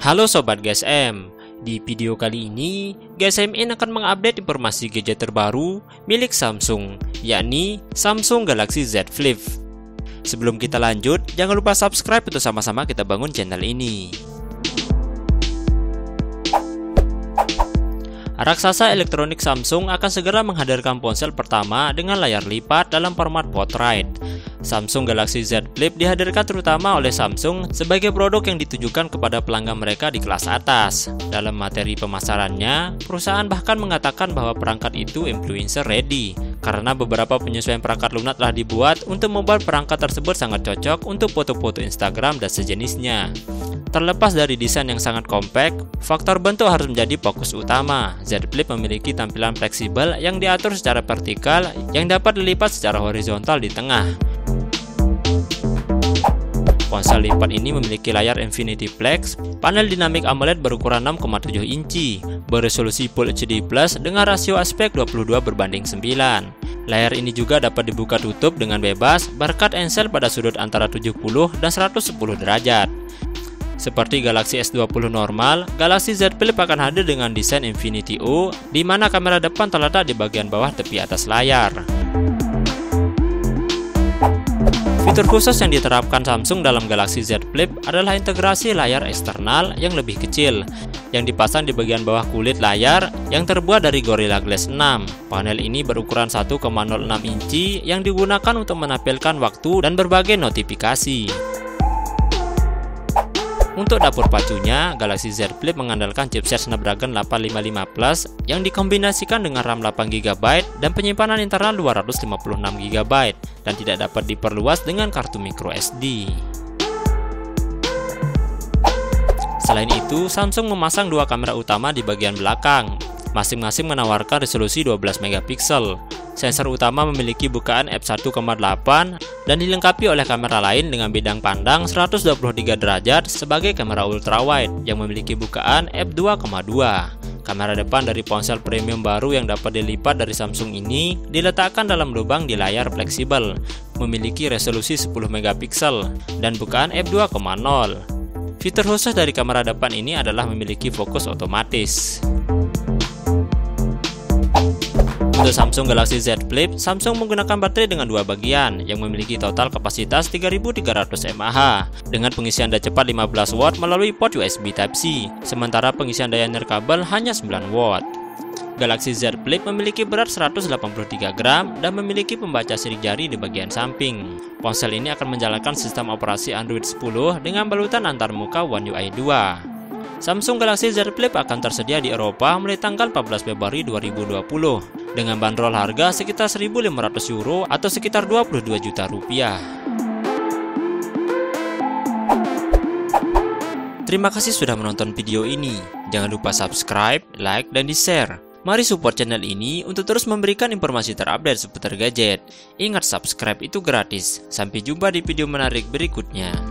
Halo Sobat GSM, di video kali ini GSMin akan mengupdate informasi gadget terbaru milik Samsung, yakni Samsung Galaxy Z Flip. Sebelum kita lanjut, jangan lupa subscribe untuk sama-sama kita bangun channel ini. Raksasa elektronik Samsung akan segera menghadirkan ponsel pertama dengan layar lipat dalam format portrait. Samsung Galaxy Z Flip dihadirkan terutama oleh Samsung sebagai produk yang ditujukan kepada pelanggan mereka di kelas atas. Dalam materi pemasarannya, perusahaan bahkan mengatakan bahwa perangkat itu influencer ready, karena beberapa penyesuaian perangkat lunak telah dibuat untuk membuat perangkat tersebut sangat cocok untuk foto-foto Instagram dan sejenisnya. Terlepas dari desain yang sangat kompak, faktor bentuk harus menjadi fokus utama. Z Flip memiliki tampilan fleksibel yang diatur secara vertikal yang dapat dilipat secara horizontal di tengah. Ponsel lipat ini memiliki layar Infinity Flex, panel dinamik AMOLED berukuran 6,7 inci, beresolusi Full HD Plus dengan rasio aspek 22:9. Layar ini juga dapat dibuka tutup dengan bebas berkat ensel pada sudut antara 70 dan 110 derajat. Seperti Galaxy S20 normal, Galaxy Z Flip akan hadir dengan desain Infinity O, di mana kamera depan terletak di bagian bawah tepi atas layar. Fitur khusus yang diterapkan Samsung dalam Galaxy Z Flip adalah integrasi layar eksternal yang lebih kecil, yang dipasang di bagian bawah kulit layar yang terbuat dari Gorilla Glass 6. Panel ini berukuran 1,06 inci yang digunakan untuk menampilkan waktu dan berbagai notifikasi. Untuk dapur pacunya, Galaxy Z Flip mengandalkan chipset Snapdragon 855 Plus yang dikombinasikan dengan RAM 8GB dan penyimpanan internal 256GB dan tidak dapat diperluas dengan kartu microSD. Selain itu, Samsung memasang dua kamera utama di bagian belakang, masing-masing menawarkan resolusi 12 MP. Sensor utama memiliki bukaan f1.8 dan dilengkapi oleh kamera lain dengan bidang pandang 123 derajat sebagai kamera ultrawide yang memiliki bukaan f2.2. Kamera depan dari ponsel premium baru yang dapat dilipat dari Samsung ini diletakkan dalam lubang di layar fleksibel, memiliki resolusi 10 MP dan bukaan f2.0. Fitur khusus dari kamera depan ini adalah memiliki fokus otomatis. Untuk Samsung Galaxy Z Flip, Samsung menggunakan baterai dengan dua bagian yang memiliki total kapasitas 3300 mAh dengan pengisian daya cepat 15 watt melalui port USB Type-C, sementara pengisian daya nirkabel hanya 9 watt. Galaxy Z Flip memiliki berat 183 gram dan memiliki pembaca sidik jari di bagian samping. Ponsel ini akan menjalankan sistem operasi Android 10 dengan balutan antarmuka One UI 2. Samsung Galaxy Z Flip akan tersedia di Eropa mulai tanggal 14 Februari 2020 dengan bandrol harga sekitar 1.500 euro atau sekitar 22 juta rupiah. Terima kasih sudah menonton video ini. Jangan lupa subscribe, like, dan di-share. Mari support channel ini untuk terus memberikan informasi terupdate seputar gadget. Ingat, subscribe itu gratis. Sampai jumpa di video menarik berikutnya.